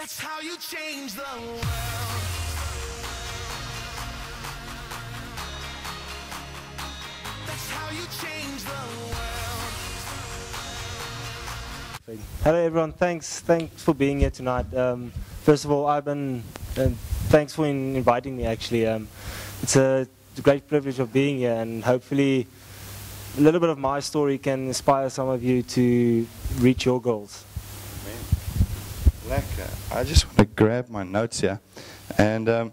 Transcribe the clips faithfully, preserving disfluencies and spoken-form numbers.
That's how you change the world. That's how you change the world. Hello everyone, thanks thanks for being here tonight. Um, first of all, Ivan, um, thanks for in inviting me actually. Um, it's a great privilege of being here, and hopefully a little bit of my story can inspire some of you to reach your goals. Lekker. I just want to grab my notes here. And um,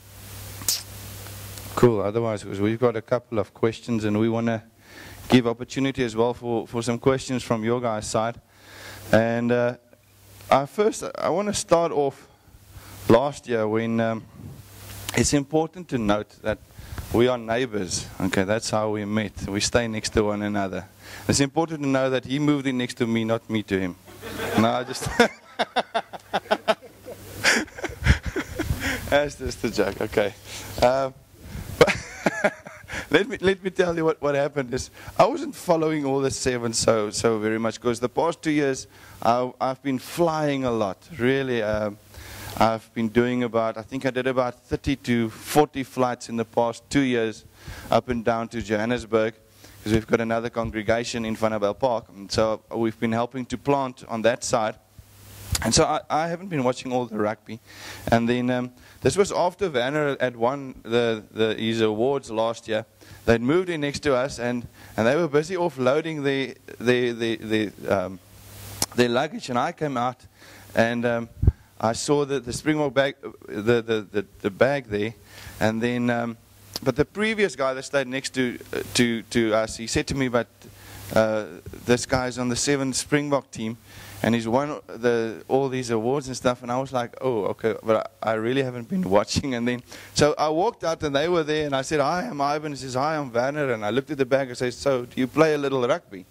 cool, otherwise, because we've got a couple of questions and we want to give opportunity as well for, for some questions from your guys' side. And uh, I first, I want to start off last year when um, it's important to note that we are neighbors. Okay, that's how we met. We stay next to one another. It's important to know that he moved in next to me, not me to him. No, I just... That's just a joke, okay. Um, but let me let me tell you what, what happened is I wasn't following all the seven so so very much because the past two years I, I've been flying a lot. Really, um, I've been doing about I think I did about thirty to forty flights in the past two years, up and down to Johannesburg, because we've got another congregation in Vanderbijl Park, and so we've been helping to plant on that side. And so I, I haven't been watching all the rugby. And then um, this was after Werner had won the, the, his awards last year. They'd moved in next to us, and, and they were busy offloading the, the, the, the, um, their luggage. And I came out, and um, I saw the, the Springbok bag, the, the, the, the bag there. And then, um, but the previous guy that stayed next to, uh, to, to us, he said to me, but uh, this guy's on the seven Springbok team. And he's won the, all these awards and stuff, and I was like, oh, okay, but I, I really haven't been watching. And then, so I walked out, and they were there, and I said, hi, I'm Ivan. He says, hi, I'm Werner. And I looked at the bag and said, so, do you play a little rugby?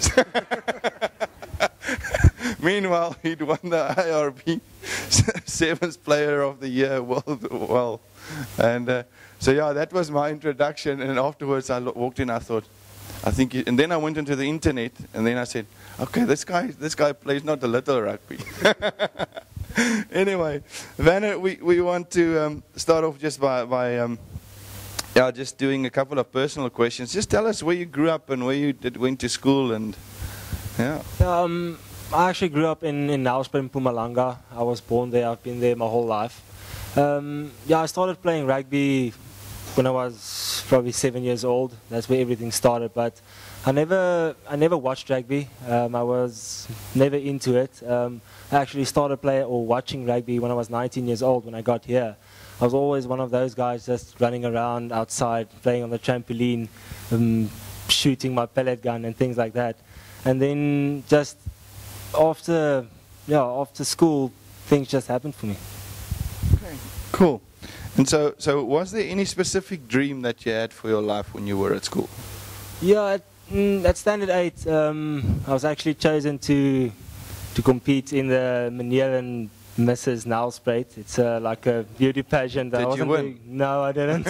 Meanwhile, he'd won the I R B seventh Player of the Year world well. And uh, so, yeah, that was my introduction. And afterwards, I walked in, I thought, I think, he, and then I went into the internet, and then I said, okay, this guy, this guy plays not a little rugby. Anyway, Werner, we, we want to um, start off just by, by um, yeah, just doing a couple of personal questions. Just tell us where you grew up and where you did, went to school, and yeah. Um, I actually grew up in, in Nelspruit, Mpumalanga. I was born there, I've been there my whole life. Um, yeah, I started playing rugby when I was probably seven years old. That's where everything started. But I never, I never watched rugby. Um, I was never into it. Um, I actually started playing or watching rugby when I was nineteen years old. When I got here, I was always one of those guys just running around outside, playing on the trampoline, um, shooting my pellet gun and things like that. And then just after, yeah, after school, things just happened for me. Okay, cool. And so, so was there any specific dream that you had for your life when you were at school? Yeah, at, mm, at Standard eight, um, I was actually chosen to to compete in the Meneer and Missus Nelspruit. It's uh, like a beauty pageant. Did I wasn't you win? Really, no, I didn't.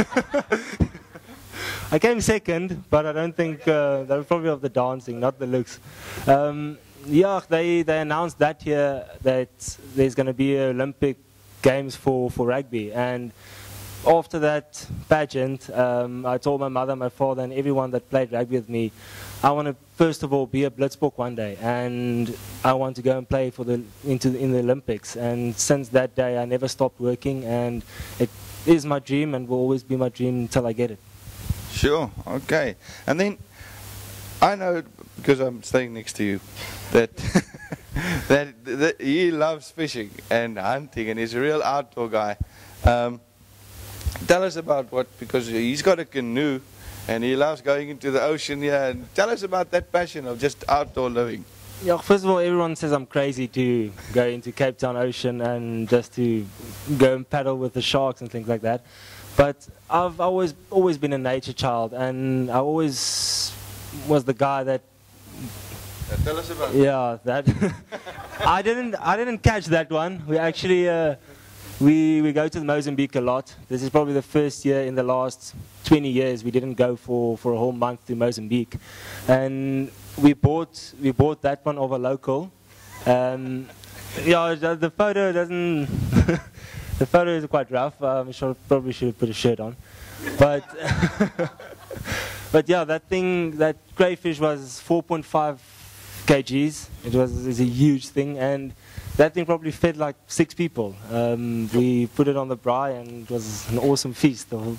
I came second, but I don't think uh, they were probably of the dancing, not the looks. Um, yeah, they they announced that year that there's going to be an Olympic Games for, for rugby, and after that pageant, um, I told my mother, my father, and everyone that played rugby with me, I want to first of all be a Blitzbok one day, and I want to go and play for the into in the Olympics. And since that day, I never stopped working, and it is my dream, and will always be my dream until I get it. Sure. Okay. And then I know, because I'm staying next to you, that. That, that he loves fishing and hunting, and he's a real outdoor guy. Um, tell us about what, because he's got a canoe and he loves going into the ocean here. And tell us about that passion of just outdoor living. Yeah, first of all, everyone says I'm crazy to go into Cape Town Ocean and just to go and paddle with the sharks and things like that. But I've always always been a nature child, and I always was the guy that. Tell us about yeah, that. I didn't. I didn't catch that one. We actually uh, we we go to Mozambique a lot. This is probably the first year in the last twenty years we didn't go for for a whole month to Mozambique, and we bought we bought that one of a local. Um, Yeah, the, the photo doesn't. The photo is quite rough. Um, I should, probably should have put a shirt on, but but yeah, that thing, that crayfish was four point five kgs. It was, it was a huge thing, and that thing probably fed like six people. Um, we put it on the braai, and it was an awesome feast. Wow.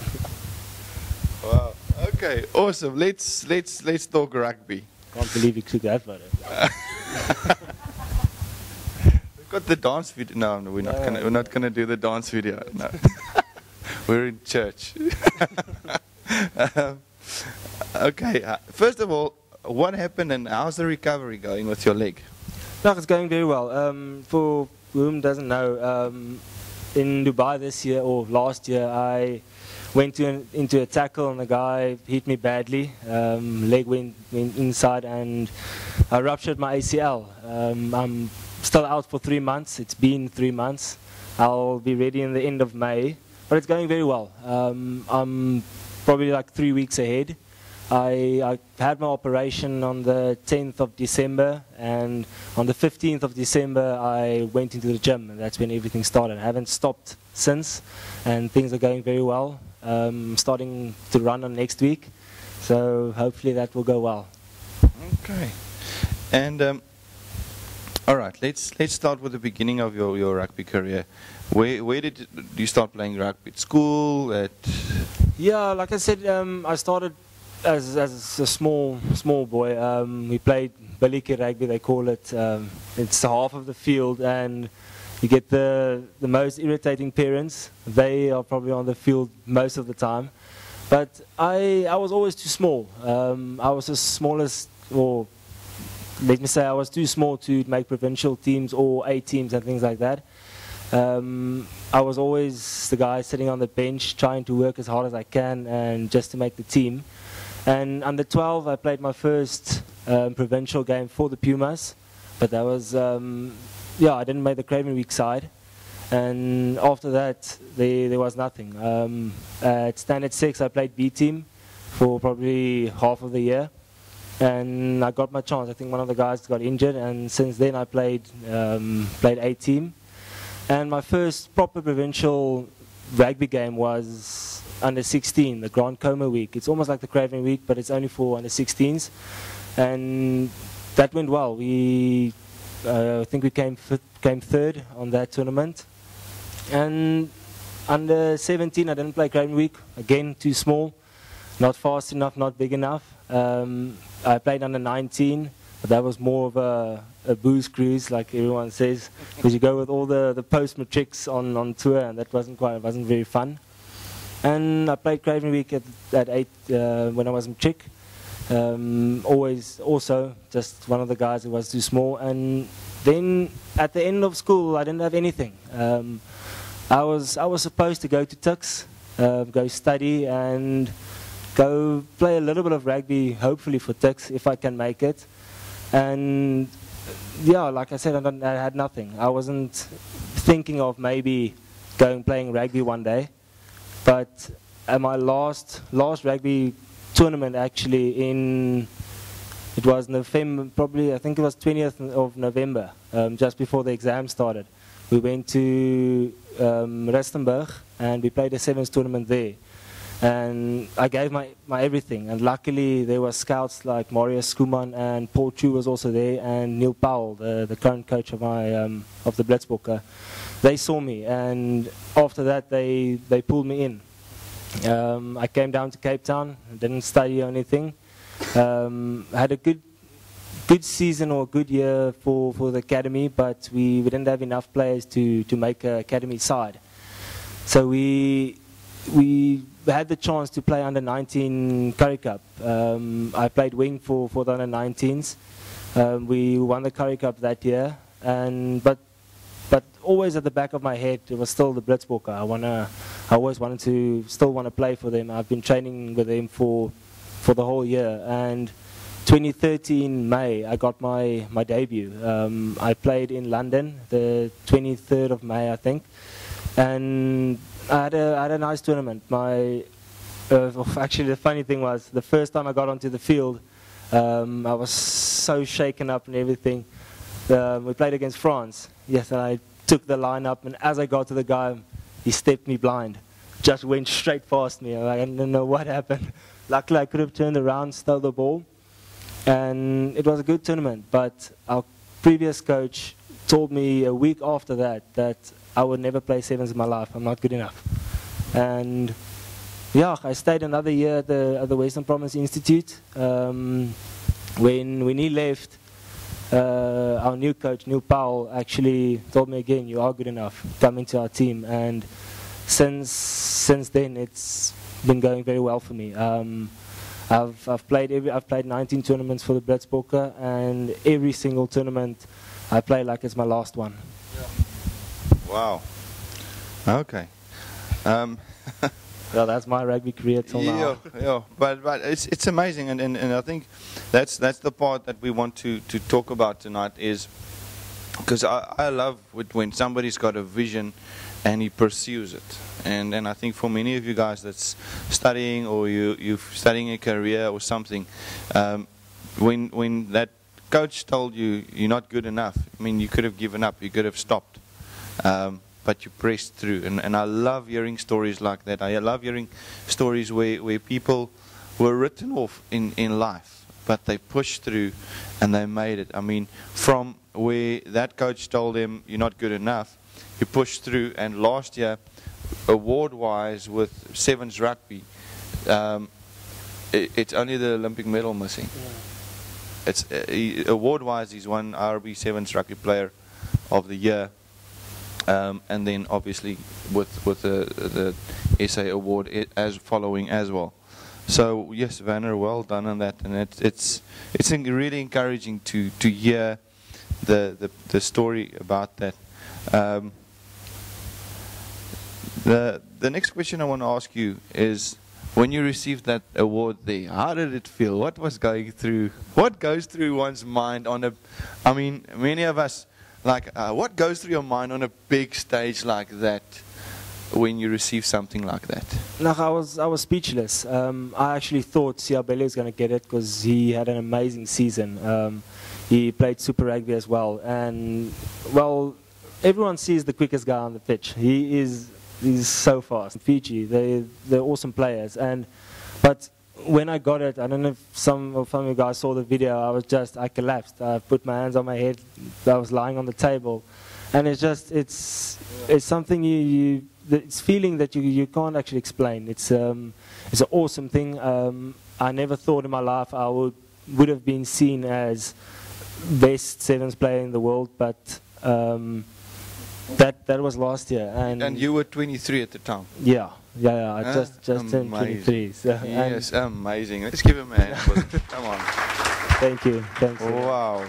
Okay. Awesome. Let's let's let's talk rugby. Can't believe you took that photo. Got the dance video. No, no, we're not No. gonna. We're not gonna do the dance video. No, we're in church. um, okay. Uh, first of all, what happened and how's the recovery going with your leg? No, it's going very well. Um, for whom doesn't know, um, in Dubai this year or last year, I went to an, into a tackle and the guy hit me badly. Um, leg went, went inside and I ruptured my A C L. Um, I'm still out for three months. It's been three months. I'll be ready in the end of May, but it's going very well. Um, I'm probably like three weeks ahead. I, I had my operation on the tenth of December, and on the fifteenth of December I went into the gym, and that's when everything started. I haven't stopped since, and things are going very well. Um, starting to run on next week, so hopefully that will go well. Okay. And um, all right, let's let's start with the beginning of your, your rugby career. Where where did you start playing rugby? At school? At Yeah, like I said, um, I started as as a small small boy. Um, we played Baliki rugby, they call it. Um, it's half of the field, and you get the the most irritating parents. They are probably on the field most of the time. But I I was always too small. Um, I was the smallest, or let me say I was too small to make provincial teams or A teams and things like that. Um, I was always the guy sitting on the bench trying to work as hard as I can and just to make the team. And under twelve I played my first um, provincial game for the Pumas, but that was, um, yeah, I didn't make the Craven Week side. And after that there, there was nothing. Um, at Standard six I played B team for probably half of the year. And I got my chance. I think one of the guys got injured, and since then I played um, played A team. And my first proper provincial rugby game was under sixteen, the Grand Coma Week. It's almost like the Craven Week, but it's only for under sixteens. And that went well. We, uh, I think we came came third on that tournament. And under seventeen, I didn't play Craven Week. Again, too small, not fast enough, not big enough. Um, I played under nineteen, but that was more of a, a booze cruise, like everyone says, because you go with all the, the post-matrics on, on tour, and that wasn't quite, it wasn't very fun. And I played Craven Week at, at eight uh, when I was in Chick. Um, always, also, just one of the guys who was too small. And then at the end of school, I didn't have anything. Um, I was I was supposed to go to Tuks, uh, go study, and go play a little bit of rugby, hopefully for Tuks, if I can make it. And yeah, like I said, I, don't, I had nothing. I wasn't thinking of maybe going playing rugby one day. But at my last last rugby tournament, actually, in it was November, probably I think it was twentieth of November, um, just before the exam started. We went to um, Rustenburg and we played a sevens tournament there. And I gave my, my everything, and luckily there were scouts like Marius Skuman, and Paul Chu was also there, and Neil Powell, the, the current coach of my um, of the Blitzbokke. They saw me, and after that they, they pulled me in. Um, I came down to Cape Town, didn't study or anything. Um, had a good good season or good year for, for the academy, but we, we didn't have enough players to, to make an academy side. So we we had the chance to play under nineteen Currie Cup. Um, I played wing for, for the under nineteens. Um, we won the Currie Cup that year, and but but always at the back of my head it was still the Blitzbokke. I wanna, I always wanted to still want to play for them. I've been training with them for for the whole year, and twenty thirteen May I got my my debut. Um, I played in London the twenty-third of May, I think, and I had a, I had a nice tournament. My, uh, actually, the funny thing was, the first time I got onto the field, um, I was so shaken up and everything. Um, we played against France. Yes, and I took the line up, and as I got to the guy, he stepped me blind. Just went straight past me. I didn't know what happened. Luckily, I could have turned around, stole the ball, and it was a good tournament. But our previous coach told me a week after that that I would never play sevens in my life. I'm not good enough. And yeah, I stayed another year at the, at the Western Province Institute. Um, when, when he left, uh, our new coach, Neil Powell, actually told me again, you are good enough, come into our team. And since, since then, it's been going very well for me. Um, I've, I've, played every, I've played nineteen tournaments for the Blitzbokke, and every single tournament I play like it's my last one. Wow. Okay. Um, Well, that's my rugby career till yeah, now. yeah, but but it's it's amazing, and, and, and I think that's that's the part that we want to, to talk about tonight, is because I, I love it when somebody's got a vision and he pursues it, and and I think for many of you guys that's studying, or you you're studying a career or something, um, when when that coach told you you're not good enough, I mean, you could have given up, you could have stopped. Um, but you pressed through, and, and I love hearing stories like that. I love hearing stories where, where people were written off in, in life, but they pushed through and they made it. I mean, from where that coach told him you're not good enough, he pushed through, and last year, award-wise with Sevens Rugby, um, it, it's only the Olympic medal missing. Yeah. It's uh, he, award-wise, he's won R B Sevens Rugby Player of the Year. Um, and then obviously with with the the S A award it, as following as well. So yes, Vanner, well done on that, and it, it's it's really encouraging to to hear the the, the story about that. Um, the the next question I want to ask you is, when you received that award there, how did it feel? What was going through? What goes through one's mind on a? I mean, many of us. Like, uh, what goes through your mind on a big stage like that when you receive something like that? No, I was I was speechless. Um, I actually thought Siabele was going to get it because he had an amazing season. Um, he played Super Rugby as well, and well, everyone sees the quickest guy on the pitch. He is he's so fast. Fiji, they they're awesome players, and but. When I got it, I don't know if some of you guys saw the video, I was just, I collapsed. I put my hands on my head, I was lying on the table. And it's just, it's it's something you, you it's feeling that you, you can't actually explain. It's um, it's an awesome thing. Um, I never thought in my life I would, would have been seen as best sevens player in the world, but um, that, that was last year. And, and you were twenty-three at the time? Yeah. Yeah, yeah, I uh, just just turned twenty-three. So, yes, amazing. Let's give him a hand. Come on. Thank you. Thank you. Wow.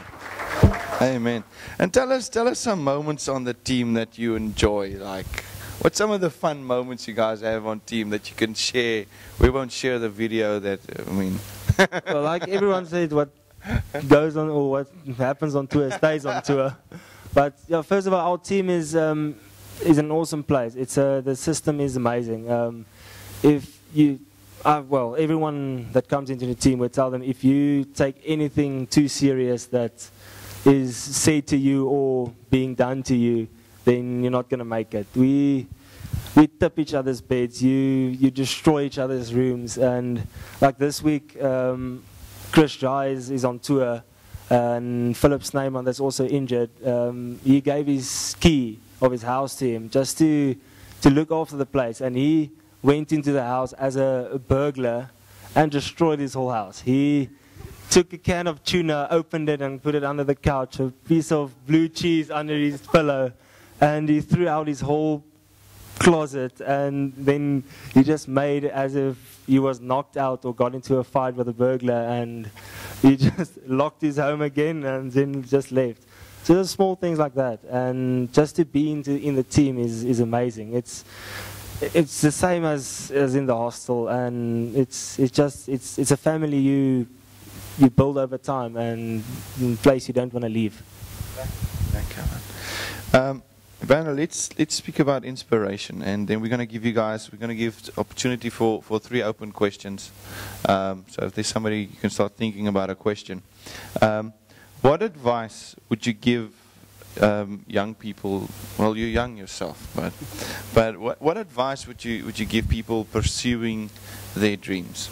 Amen. And tell us, tell us some moments on the team that you enjoy. Like, what's some of the fun moments you guys have on team that you can share? We won't share the video. That I mean. Well, like everyone said, what goes on or what happens on tour stays on tour. But yeah, first of all, our team is. Um, is an awesome place. It's uh, the system is amazing. Um, if you, uh, well, everyone that comes into the team, we tell them if you take anything too serious that is said to you or being done to you, then you're not going to make it. We we tip each other's beds. You you destroy each other's rooms. And like this week, um, Chris Jai is, is on tour, and Philip Snyman, that's also injured. Um, he gave his key of his house to him just to to look after the place, and he went into the house as a, a burglar and destroyed his whole house. He took a can of tuna, opened it and put it under the couch, a piece of blue cheese under his pillow, and he threw out his whole closet, and then he just made it as if he was knocked out or got into a fight with a burglar, and he just locked his home again and then just left. So there's small things like that, and just to be into, in the team is, is amazing. It's it's the same as, as in the hostel, and it's it's just it's it's a family you you build over time, and in a place you don't want to leave. Thank you, man. Um, Vanna, let's let's speak about inspiration, and then we're going to give you guys we're going to give opportunity for for three open questions. Um, so if there's somebody, you can start thinking about a question. Um, what advice would you give um, young people? Well, you're young yourself, but but what what advice would you would you give people pursuing their dreams?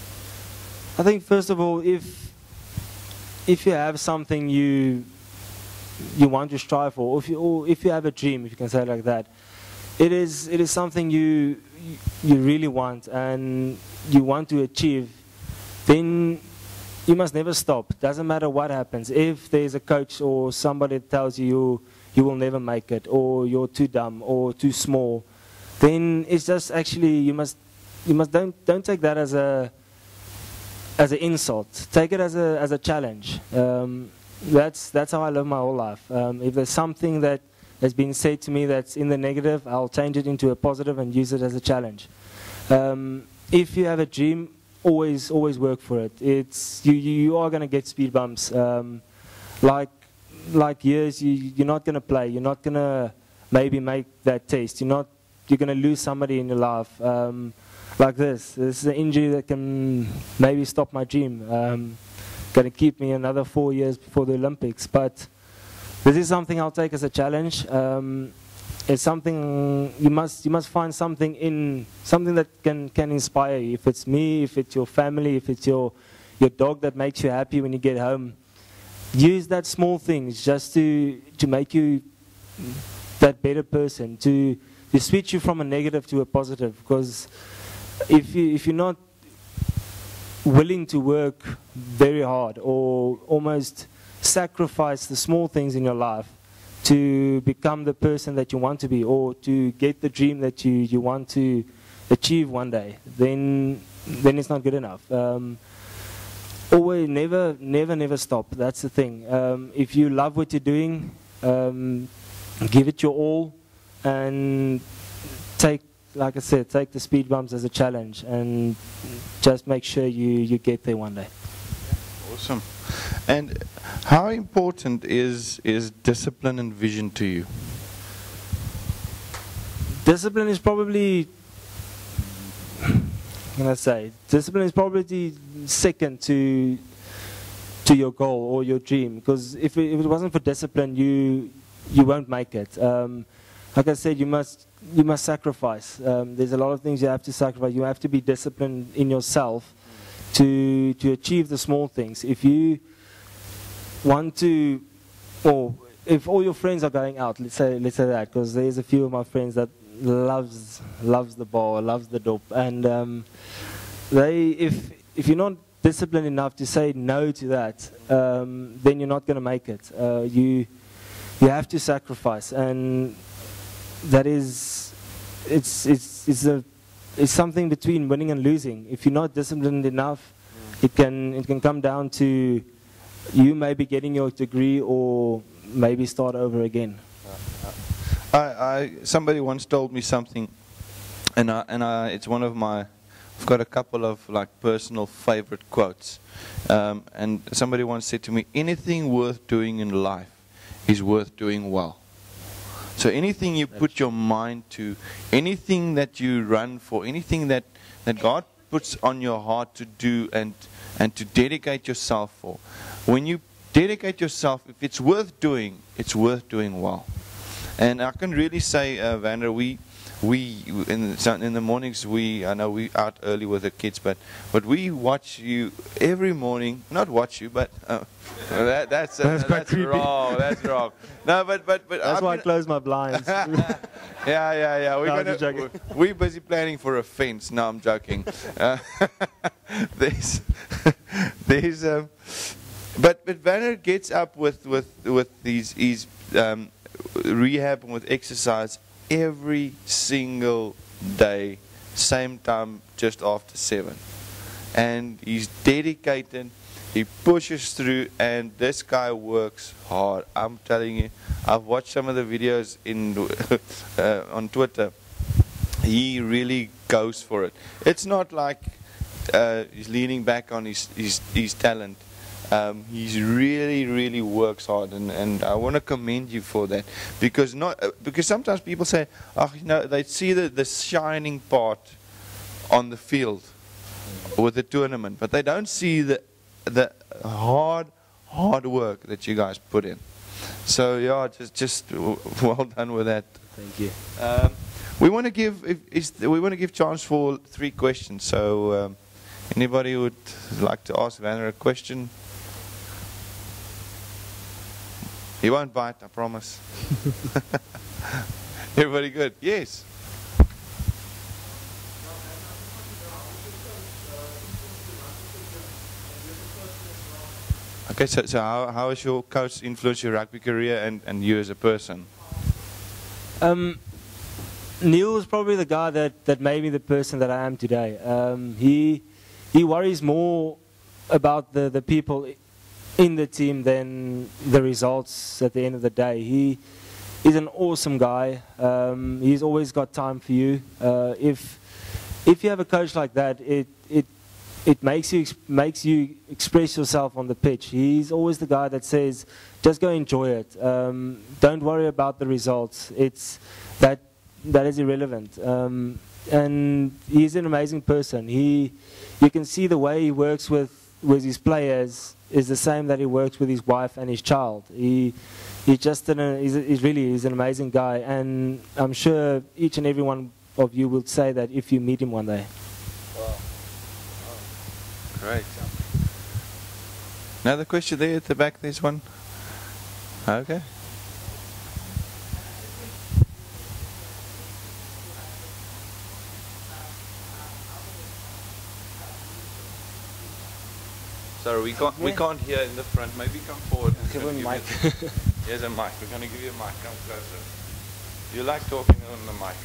I think first of all, if if you have something you you want to strive for, or if you or if you have a dream, if you can say it like that, it is it is something you you really want and you want to achieve, then you must never stop. Doesn't matter what happens. If there's a coach or somebody that tells you you, you will never make it, or you're too dumb or too small, then it's just actually you must you must don't don't take that as a as an insult. Take it as a as a challenge. Um, that's that's how I live my whole life. Um, if there's something that has been said to me that's in the negative, I'll change it into a positive and use it as a challenge. Um, if you have a dream, always always work for it. It's you you, you are going to get speed bumps. Um, like like years, you you're not going to play. You're not going to maybe make that test. You're not you're going to lose somebody in your life. Um, like this, this is an injury that can maybe stop my dream. Um, going to keep me another four years before the Olympics, but this is something I'll take as a challenge. Um, it's something you must you must find something in something that can can inspire you. If it's me, if it's your family, if it's your your dog that makes you happy when you get home, use that small things just to to make you that better person, to to switch you from a negative to a positive. Because if you if you're not willing to work very hard or almost sacrifice the small things in your life to become the person that you want to be, or to get the dream that you, you want to achieve one day, then then it's not good enough. Um, always, never, never, never stop. That's the thing. Um, if you love what you're doing, um, give it your all, and take, like I said, take the speed bumps as a challenge, and just make sure you, you get there one day. Awesome. And how important is is discipline and vision to you? Discipline is probably, what can I say? Discipline is probably second to to your goal or your dream. Because if it, if it wasn't for discipline, you you won't make it. Um, like I said, you must you must sacrifice. Um, there's a lot of things you have to sacrifice. You have to be disciplined in yourself to to achieve the small things. If you want to, or if all your friends are going out, let's say let's say that, because there's a few of my friends that loves loves the bar, loves the dope, and um, they if if you're not disciplined enough to say no to that, um, then you're not going to make it. Uh, you you have to sacrifice, and that is it's it's it's a it's something between winning and losing. If you're not disciplined enough, it can it can come down to you maybe getting your degree or maybe start over again. I, I somebody once told me something, and I, and I, it's one of my. I've got a couple of like personal favorite quotes, um, and somebody once said to me, "Anything worth doing in life is worth doing well." So anything you put your mind to, anything that you run for, anything that that God puts on your heart to do and and to dedicate yourself for. When you dedicate yourself, if it's worth doing, it's worth doing well. And I can really say, uh, Vander, we, we in the, in the mornings, we I know we out early with the kids, but but we watch you every morning. Not watch you, but uh, that, that's uh, That's quite that's creepy. wrong. That's wrong. No, but but but That's I've why I been- close my blinds. yeah, yeah, yeah. We're No, I'm gonna, just joking. we're busy planning for a fence. No, I'm joking. Uh, there's, there's, um, but but Vander gets up with with with these these um, rehab and with exercise every single day, same time, just after seven, and he's dedicated. He pushes through, and this guy works hard. I'm telling you, I've watched some of the videos in uh, on Twitter. He really goes for it. It's not like uh, he's leaning back on his his, his talent. Um, he's really, really works hard, and, and I want to commend you for that. Because not uh, because sometimes people say, oh, you know, they see the, the shining part on the field with the tournament, but they don't see the the hard, hard work that you guys put in. So yeah, just just w- well done with that. Thank you. Um, we want to give if, is, we want to give chance for three questions. So um, anybody would like to ask Vanner a question? He won't bite, I promise. Everybody good? Yes. Okay, so, so how, how has your coach influenced your rugby career and, and you as a person? Um, Neil is probably the guy that, that made me the person that I am today. Um, he he worries more about the, the people in the team than the results at the end of the day. He is an awesome guy. Um, he's always got time for you. Uh, if if you have a coach like that, it it it makes you makes you express yourself on the pitch. He's always the guy that says, just go enjoy it. Um, don't worry about the results. It's that that is irrelevant. Um, and he's an amazing person. He, you can see the way he works with with his players is the same that he works with his wife and his child. He he's just an, he's, he's really he's an amazing guy, and I'm sure each and every one of you will say that if you meet him one day. Wow. Great. Another question there at the back, there's one. Okay. Sorry, we can't we can't hear in the front. Maybe come forward. Give him a mic. Here's a mic. We're going to give you a mic. Come closer. You like talking on the mic.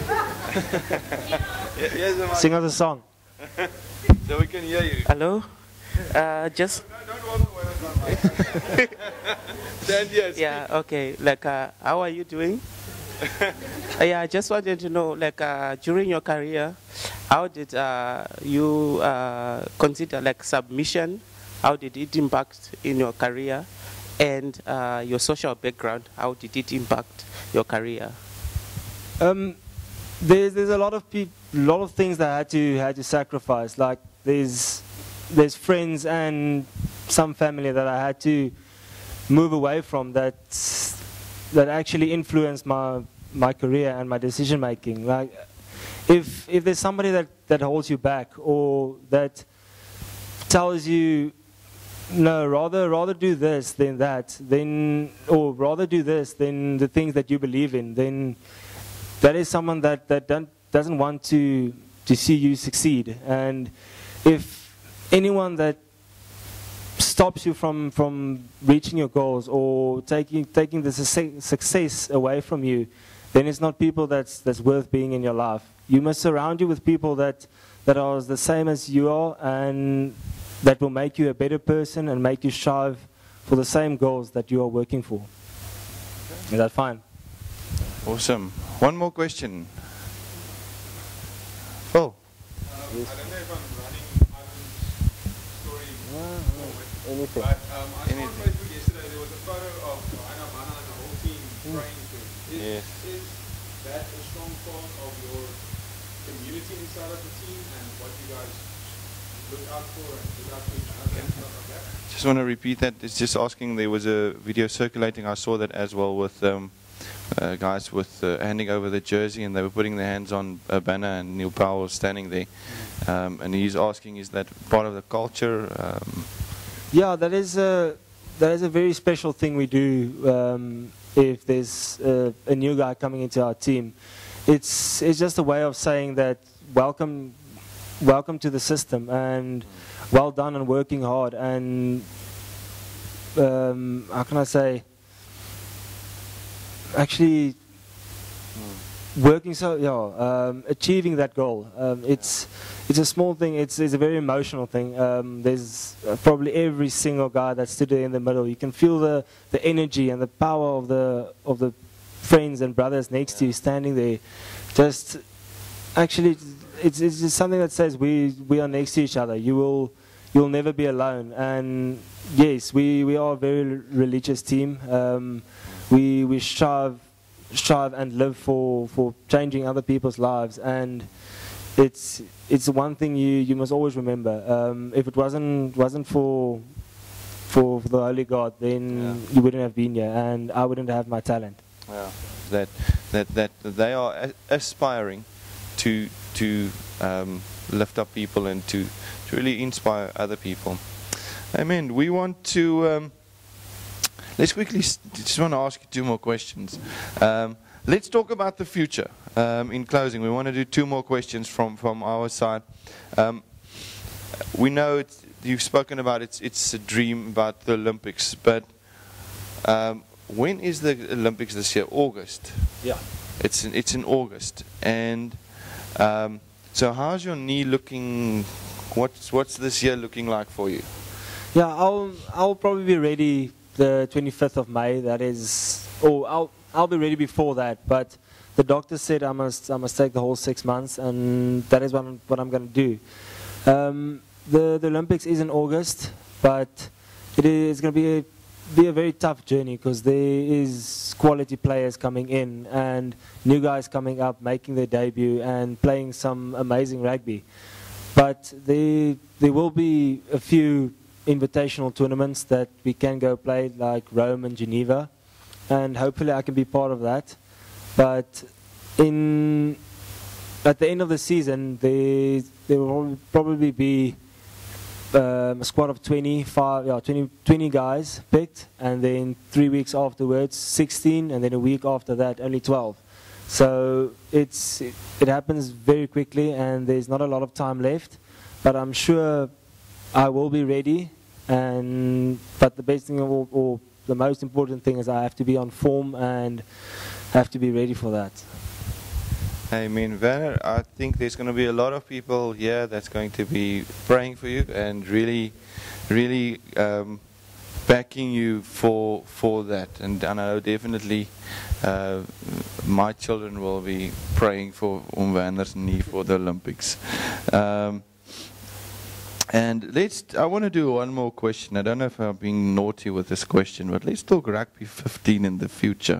Here's a mic. Sing us a song. So we can hear you. Hello. Uh, just. No, don't walk away with my mic. Stand here. Yeah. Okay. Like, uh, how are you doing? uh, yeah. I just wanted to know, like, uh, during your career, how did uh, you uh, consider like submission? How did it impact in your career, and uh, your social background? How did it impact your career? Um, there's there's a lot of peop lot of things that I had to had to sacrifice. Like there's there's friends and some family that I had to move away from that that actually influenced my my career and my decision making. Like if if there's somebody that that holds you back or that tells you no, rather rather do this than that, then or rather do this than the things that you believe in, then that is someone that that don't, doesn't want to to see you succeed. And if anyone that stops you from from reaching your goals or taking taking the success, success away from you, then it's not people that's that's worth being in your life. You must surround you with people that that are the same as you are and that will make you a better person and make you strive for the same goals that you are working for. Is that fine? Awesome. One more question. Phil. Um, I don't know if I'm running Ivan's story forward, Anything. but um, I saw on Anything. Facebook yesterday there was a photo of Johanna Bana and the whole team praying to him. Is, Yes. is that a strong part of your community inside of the team and what you guys look out for and look out for each other and stuff like that? Just want to repeat that. It's just asking. There was a video circulating. I saw that as well with um, uh, guys with uh, handing over the jersey, and they were putting their hands on uh, Banner, and Neil Powell was standing there. Um, and he's asking, is that part of the culture? Um, Yeah, that is a that is a very special thing we do. Um, if there's uh, a new guy coming into our team, it's it's just a way of saying that welcome, welcome to the system, and well done and working hard, and um, how can I say? Actually, working so yeah, um, achieving that goal. Um, it's it's a small thing. It's it's a very emotional thing. Um, there's uh, probably every single guy that stood there in the middle. You can feel the, the energy and the power of the of the friends and brothers next to you standing there. Just actually, it's it's just something that says we we are next to each other. You will you'll never be alone. And yes, we we are a very religious team. Um, we we strive. strive and live for, for changing other people's lives, and it's it's one thing you, you must always remember. Um, if it wasn't wasn't for for, for the Holy God, then Yeah. you wouldn't have been here, and I wouldn't have my talent. Yeah. That that that they are a- aspiring to to um, lift up people and to, to really inspire other people. Amen. We want to um, let's quickly s- just want to ask you two more questions. Um, let's talk about the future. Um, in closing, we want to do two more questions from from our side. Um, we know it's, you've spoken about it's it's a dream about the Olympics, but um, when is the Olympics this year? August. Yeah. It's in, it's in August, and um, so how's your knee looking? What's what's this year looking like for you? Yeah, I'll I'll probably be ready the twenty-fifth of May. That is, or I'll I'll be ready before that. But the doctor said I must I must take the whole six months, and that is what I'm, what I'm going to do. Um, the the Olympics is in August, but it is going to be a, be a very tough journey because there is quality players coming in and new guys coming up, making their debut and playing some amazing rugby. But there there will be a few invitational tournaments that we can go play, like Rome and Geneva, and hopefully I can be part of that. But in at the end of the season, there there will probably be um, a squad of twenty-five, yeah, twenty, twenty guys picked, and then three weeks afterwards, sixteen, and then a week after that, only twelve. So it's it, it happens very quickly, and there's not a lot of time left. But I'm sure I will be ready. And but the best thing, or, or the most important thing, is I have to be on form and have to be ready for that. Amen, Werner. I think there's going to be a lot of people here that's going to be praying for you and really, really um, backing you for for that. And I know definitely uh, my children will be praying for Oom Werner's knee for the Olympics. Um, And let's. I want to do one more question. I don't know if I'm being naughty with this question, but let's talk rugby fifteen in the future.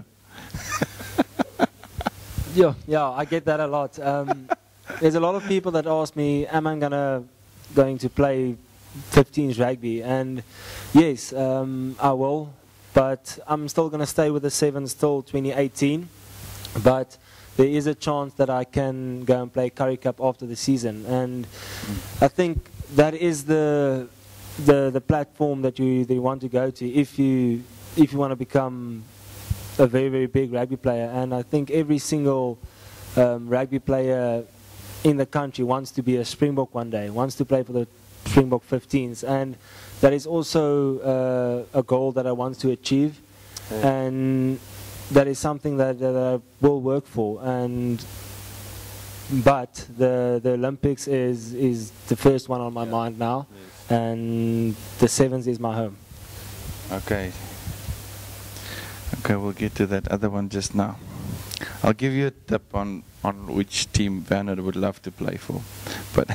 Yeah, yeah, I get that a lot. Um, there's a lot of people that ask me, "Am I gonna going to play fifteens rugby?" And yes, um, I will, but I'm still gonna stay with the sevens till twenty eighteen. But there is a chance that I can go and play Currie Cup after the season, and mm. I think that is the the the platform that you that you want to go to if you if you want to become a very very big rugby player. And I think every single um, rugby player in the country wants to be a Springbok one day, wants to play for the Springbok fifteens, and that is also uh, a goal that I want to achieve, yeah. And that is something that, that I will work for. And but the the Olympics is is the first one on my yeah. mind now, yes. And the sevens is my home. Okay. Okay, we'll get to that other one just now. I'll give you a tip on on which team Werner would love to play for, but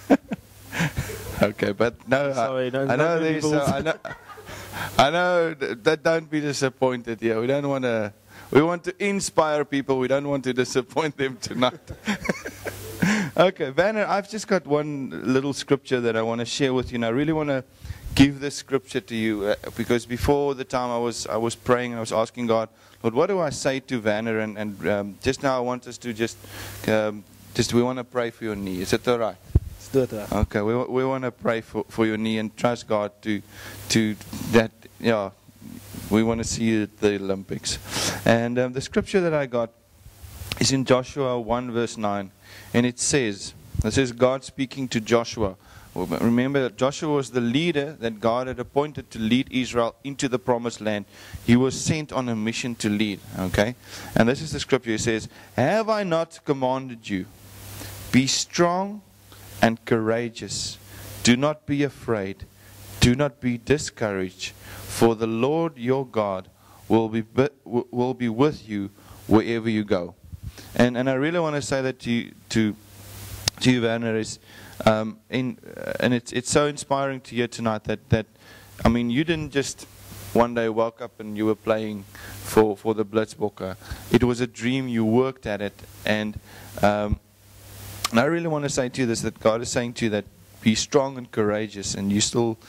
okay. But no, Sorry, I, don't, I know don't there's. Uh, I know. I know that. Don't be disappointed here. We don't want to. We want to inspire people. We don't want to disappoint them tonight. Okay, Werner, I've just got one little scripture that I want to share with you, and I really want to give this scripture to you uh, because before the time I was I was praying and I was asking God, Lord, what do I say to Werner? And, and um, just now I want us to just um, just we want to pray for your knee. Is it all right? Let's do it. Right. Okay, we we want to pray for, for your knee and trust God to to that yeah. We want to see you at the Olympics. And um, the scripture that I got is in Joshua one verse nine. And it says, it says God speaking to Joshua. Remember that Joshua was the leader that God had appointed to lead Israel into the promised land. He was sent on a mission to lead. Okay? And this is the scripture. It says, have I not commanded you? Be strong and courageous. Do not be afraid. Do not be discouraged. For the Lord your God will be will be with you wherever you go. And and I really want to say that to you, to to you, Werner, is um, in uh, and it's it's so inspiring to hear tonight that that I mean you didn't just one day woke up and you were playing for for the Blitzbokke. It was a dream. You worked at it, and um, and I really want to say to you this, that God is saying to you that be strong and courageous, and you still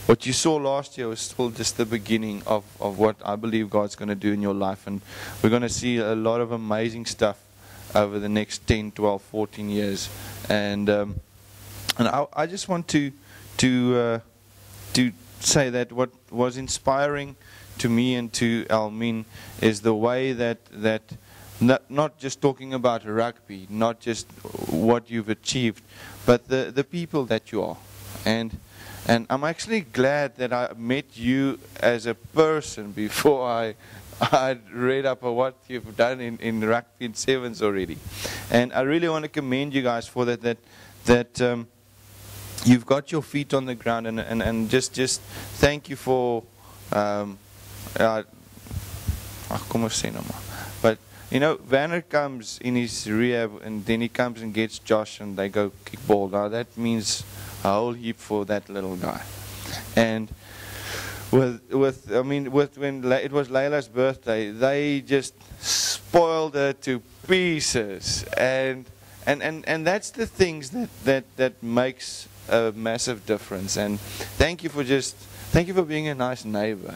what you saw last year was still just the beginning of, of what I believe God's going to do in your life. And we're going to see a lot of amazing stuff over the next ten, twelve, fourteen years. And um, and I, I just want to to uh, to say that what was inspiring to me and to Almin is the way that that not, not just talking about rugby, not just what you've achieved, but the, the people that you are. And and I'm actually glad that I met you as a person before I I read up on what you've done in, in rugby and sevens already. And I really want to commend you guys for that, that, that um, you've got your feet on the ground, and, and, and just, just thank you for, um, uh, kom ons sê nou maar. But, you know, Werner comes in his rehab, and then he comes and gets Josh, and they go kick ball. Now that means a whole heap for that little guy. And with, with, I mean, with when La it was Layla's birthday, they just spoiled her to pieces, and and and and that's the things that that that makes a massive difference. And thank you for just, thank you for being a nice neighbor.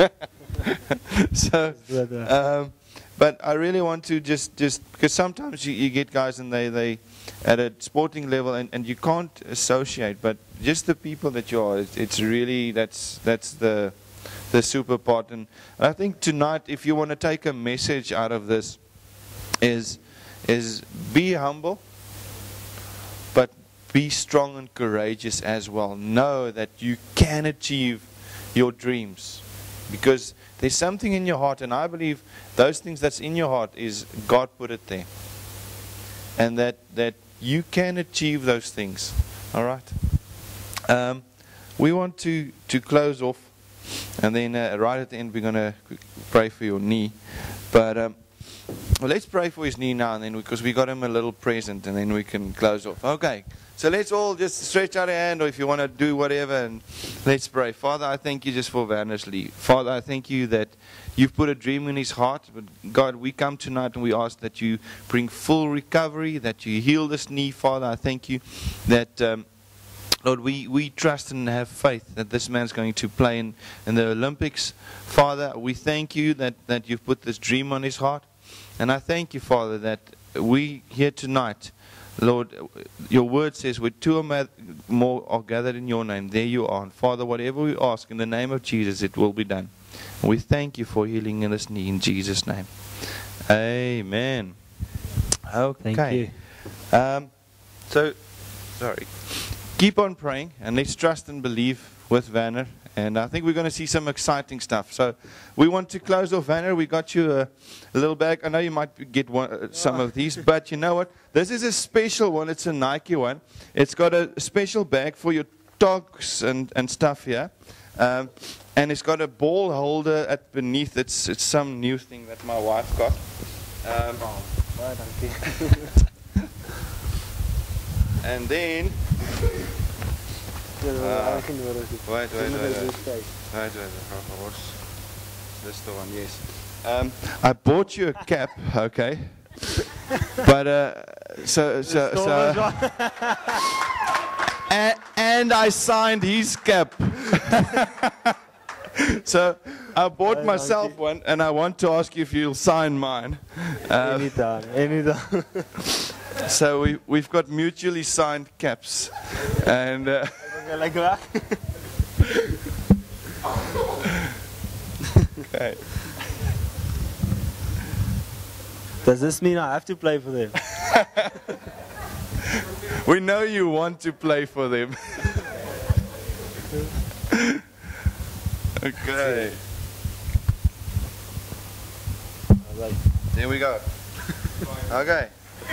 So, um, but I really want to just just because sometimes you, you get guys and they they at a sporting level, and, and you can't associate, but just the people that you are, it, it's really, that's that's the the super part. And I think tonight, if you want to take a message out of this, is is be humble, but be strong and courageous as well. Know that you can achieve your dreams, because there's something in your heart, and I believe those things that's in your heart is God put it there. And that, that you can achieve those things. All right. Um, we want to, to close off, and then uh, right at the end we're going to pray for your knee. But um, well, let's pray for his knee now, and then because we got him a little present, and then we can close off. Okay. So let's all just stretch out a hand, or if you want to do whatever, and let's pray. Father, I thank you just for Werner's Lee. Father, I thank you that you've put a dream in his heart. But God, we come tonight and we ask that you bring full recovery, that you heal this knee. Father, I thank you that, um, Lord, we, we trust and have faith that this man's going to play in, in the Olympics. Father, we thank you that, that you've put this dream on his heart. And I thank you, Father, that we here tonight, Lord, your word says, where two or more are gathered in your name, there you are. And Father, whatever we ask in the name of Jesus, it will be done. And we thank you for healing in this knee in Jesus' name. Amen. Okay. Thank you. Um, so, sorry. Keep on praying, and let's trust and believe with Werner. And I think we're going to see some exciting stuff. So we want to close off, Werner. We got you a, a little bag. I know you might get one, uh, some of these, but you know what? This is a special one. It's a Nike one. It's got a special bag for your dogs and, and stuff here. Um, and it's got a ball holder at beneath. It's, it's some new thing that my wife got. Um, Oh, thank you. and then... Uh, wait, wait, wait, wait. Wait, wait, wait. This the one, yes. Um, I bought you a cap, okay? But, uh, so, so, so. and, and I signed his cap. So, I bought myself one, and I want to ask you if you'll sign mine. Uh, Anytime, anytime. So, we, we've got mutually signed caps. And, uh, Like that. okay. Does this mean I have to play for them? We know you want to play for them. Okay. There we go. Okay.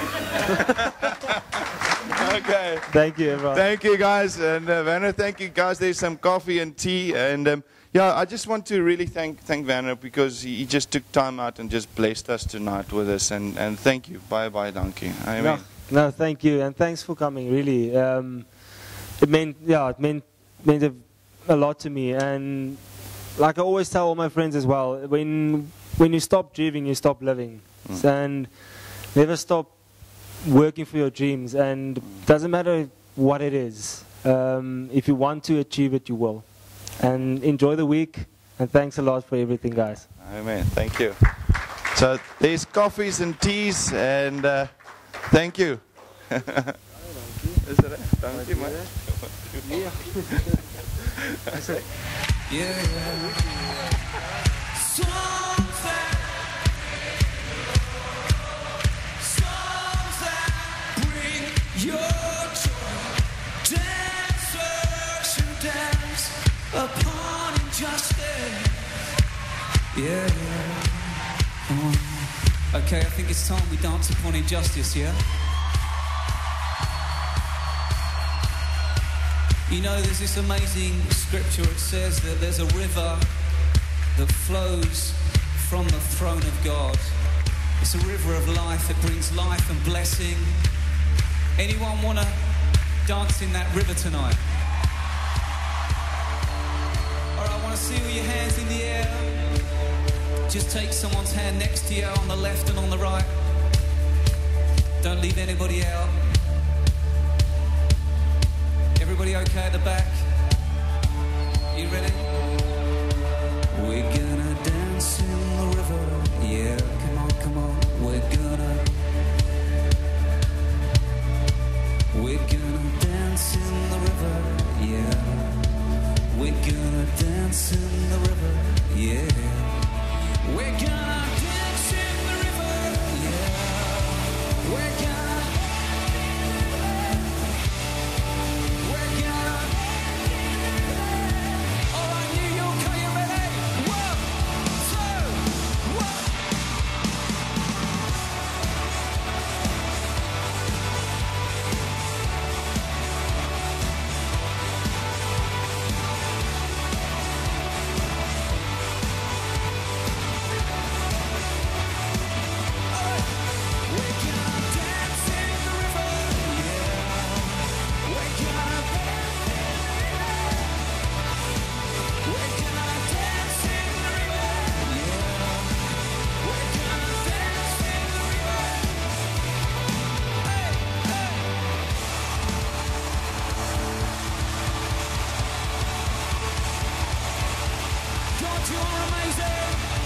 Okay. Thank you, everyone. Thank you, guys. And uh, Werner, thank you, guys. There's some coffee and tea. And um, yeah, I just want to really thank thank Werner, because he, he just took time out and just blessed us tonight with us. And, and thank you. Bye bye, donkey. Amen. No, no, thank you, and thanks for coming. Really, um, it meant yeah, it meant meant a, a lot to me. And like I always tell all my friends as well, when when you stop dreaming, you stop living, Mm. and never stop working for your dreams. And doesn't matter what it is. Um, if you want to achieve it, you will. and enjoy the week. And thanks a lot for everything, guys. Amen. Thank you. So there's coffees and teas, and uh, thank you. Is it right? Thank you, man. Yeah, yeah. Songs that, songs that bring your joy. Dancers who dance upon injustice. Yeah, yeah. Come on. Okay, I think it's time we dance upon injustice, yeah? You know, there's this amazing scripture. It says that there's a river that flows from the throne of God. It's a river of life. It brings life and blessing. Anyone want to dance in that river tonight? All right, I want to see all your hands in the air. Just take someone's hand next to you on the left and on the right. Don't leave anybody out. Everybody okay at the back? You ready? We're gonna dance in the river. Yeah, come on, come on. We're gonna We're gonna dance in the river. Yeah. We're gonna dance in the river. Yeah. We're gonna dance in the river. Yeah. We're gonna you are amazing.